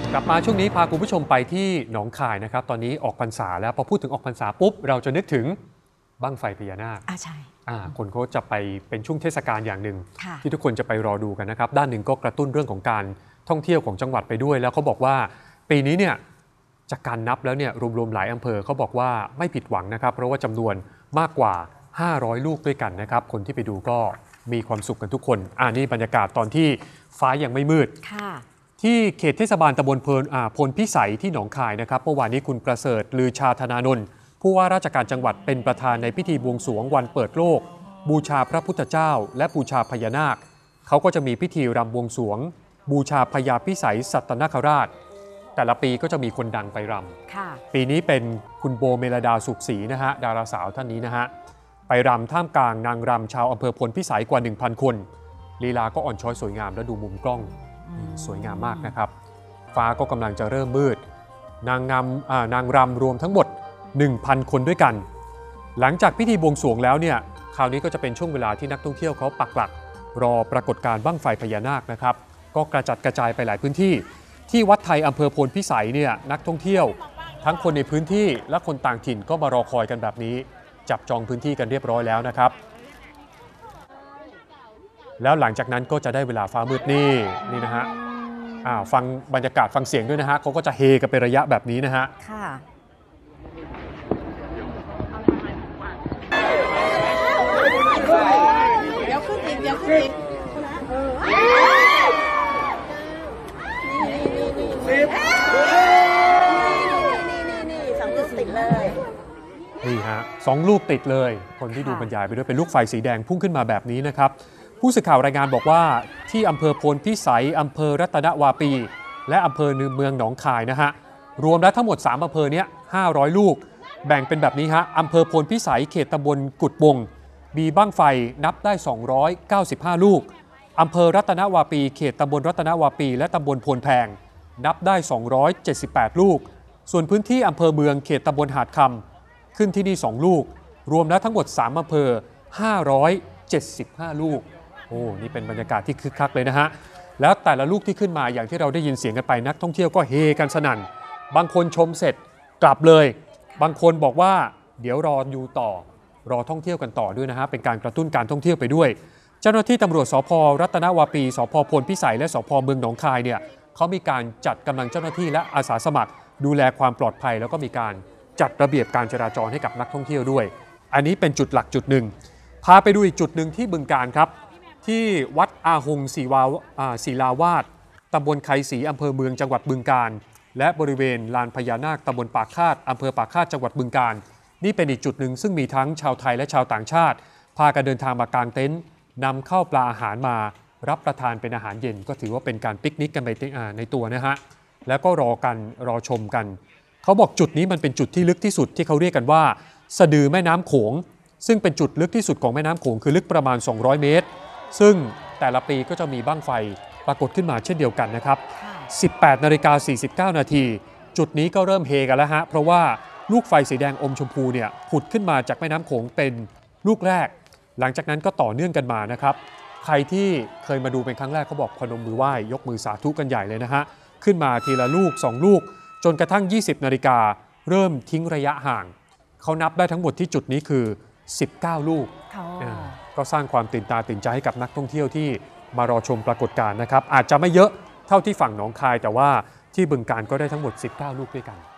กลับมาช่วงนี้พาคุณผู้ชมไปที่หนองคายนะครับตอนนี้ออกพรรษาแล้วพอพูดถึงออกพรรษาปุ๊บเราจะนึกถึงบั้งไฟพญานาคใช่คนเขาจะไปเป็นช่วงเทศกาลอย่างหนึ่งที่ทุกคนจะไปรอดูกันนะครับด้านหนึ่งก็กระตุ้นเรื่องของการท่องเที่ยวของจังหวัดไปด้วยแล้วเขาบอกว่าปีนี้เนี่ยจากการนับแล้วเนี่ยรวมๆหลายอำเภอเขาบอกว่าไม่ผิดหวังนะครับเพราะว่าจำนวนมากกว่า500ลูกด้วยกันนะครับคนที่ไปดูก็มีความสุขกันทุกคนนี่บรรยากาศตอนที่ฟ้ายังไม่มืดที่เขตเทศบาลตำบลพลพิสัยที่หนองคายนะครับเมื่อวานนี้คุณประเสริฐลือชาธนานนท์ผู้ว่าราชการจังหวัดเป็นประธานในพิธีบวงสรวงวันเปิดโลกบูชาพระพุทธเจ้าและบูชาพญานาคเขาก็จะมีพิธีรำบวงสรวงบูชาพญาพิสัยสัตนคราชแต่ละปีก็จะมีคนดังไปรำปีนี้เป็นคุณโบเมลดาสุขศรีนะฮะดาราสาวท่านนี้นะฮะไปรำท่ามกลางนางรำชาวอำเภอพลพิสัยกว่า 1,000 คนลีลาก็อ่อนช้อยสวยงามและดูมุมกล้องสวยงามมากนะครับฟ้าก็กำลังจะเริ่มมืดนางรำรวมทั้งหมด 1,000 คนด้วยกันหลังจากพิธีบวงสรวงแล้วเนี่ยคราวนี้ก็จะเป็นช่วงเวลาที่นักท่องเที่ยวเขาปักหลักรอปรากฏการณ์บั้งไฟพญานาคนะครับก็กระจัดกระจายไปหลายพื้นที่ที่วัดไทยอำเภอพลพิสัยเนี่ยนักท่องเที่ยวทั้งคนในพื้นที่และคนต่างถิ่นก็มารอคอยกันแบบนี้จับจองพื้นที่กันเรียบร้อยแล้วนะครับแล้วหลังจากนั้นก็จะได้เวลาฟ้ามืดนี่นะฮะฟังบรรยากาศฟังเสียงด้วยนะฮะเขาก็จะเฮกันเป็นระยะแบบนี้นะฮะค่ะเดี๋ยวขึ้นอีกเดี๋ยวขึ้นอีกสองลูกติดเลยนี่ฮะ2 ลูกติดเลยคนที่ดูบรรยายไปด้วยเป็นลูกไฟสีแดงพุ่งขึ้นมาแบบนี้นะครับผู้สื่อข่าวรายงานบอกว่าที่อำเภอพลพิสัยอำเภอรัตนวาปีและอำเภอเมืองหนองคายนะฮะรวมแล้วทั้งหมด3อำเภอนี้500ลูกแบ่งเป็นแบบนี้ฮะอำเภอพลพิสัยเขตตำบลกุดบงมีบั้งไฟนับได้295ลูกอำเภอรัตนวาปีเขตตำบลรัตนวาปีและตำบลพลแพงนับได้278ลูกส่วนพื้นที่อำเภอเมืองเขตตำบลหาดคำขึ้นที่นี่2ลูกรวมแล้วทั้งหมด3อำเภอ575ลูกโอ้นี่เป็นบรรยากาศที่คึกคักเลยนะฮะแล้วแต่ละลูกที่ขึ้นมาอย่างที่เราได้ยินเสียงกันไปนักท่องเที่ยวก็เฮกันสนั่นบางคนชมเสร็จกลับเลยบางคนบอกว่าเดี๋ยวรออยู่ต่อรอท่องเที่ยวกันต่อด้วยนะฮะเป็นการกระตุ้นการท่องเที่ยวไปด้วยเจ้าหน้าที่ตำรวจสภ.รัตนวาปีสภ.พลพิสัยและสภ.เมืองหนองคายเนี่ยเขามีการจัดกำลังเจ้าหน้าที่และอาสาสมัครดูแลความปลอดภัยแล้วก็มีการจัดระเบียบการจราจรให้กับนักท่องเที่ยวด้วยอันนี้เป็นจุดหลักจุดหนึ่งพาไปดูอีกจุดหนึ่งที่บึงกาฬครับที่วัดอาหงศิลาวาสตำบลไคศรีอำเภอเมืองจังหวัดบึงกาฬและบริเวณลานพญานาคตำบลปากคาดอำเภอปากคาดจังหวัดบึงกาฬนี่เป็นอีกจุดหนึ่งซึ่งมีทั้งชาวไทยและชาวต่างชาติพากันเดินทางมากางเต็นท์นำข้าวปลาอาหารมารับประทานเป็นอาหารเย็นก็ถือว่าเป็นการปิกนิกกันไปในตัวนะฮะแล้วก็รอชมกันเขาบอกจุดนี้มันเป็นจุดที่ลึกที่สุดที่เขาเรียกกันว่าสะดือแม่น้ำโขงซึ่งเป็นจุดลึกที่สุดของแม่น้ำโขงคือลึกประมาณ200เมตรซึ่งแต่ละปีก็จะมีบั้งไฟปรากฏขึ้นมาเช่นเดียวกันนะครับ 18:49 นาทีจุดนี้ก็เริ่มเฮกันแล้วฮะเพราะว่าลูกไฟสีแดงอมชมพูเนี่ยผุดขึ้นมาจากแม่น้ำโขงเป็นลูกแรกหลังจากนั้นก็ต่อเนื่องกันมานะครับใครที่เคยมาดูเป็นครั้งแรกเขาบอกพนมมือไหว้ยกมือสาธุกันใหญ่เลยนะฮะขึ้นมาทีละลูก2ลูกจนกระทั่ง 20 นาฬิกาเริ่มทิ้งระยะห่างเขานับได้ทั้งหมดที่จุดนี้คือ19ลูกก็สร้างความตื่นตาตื่นใจให้กับนักท่องเที่ยวที่มารอชมปรากฏการณ์นะครับอาจจะไม่เยอะเท่าที่ฝั่งหนองคายแต่ว่าที่บึงกาฬก็ได้ทั้งหมด19ลูกด้วยกัน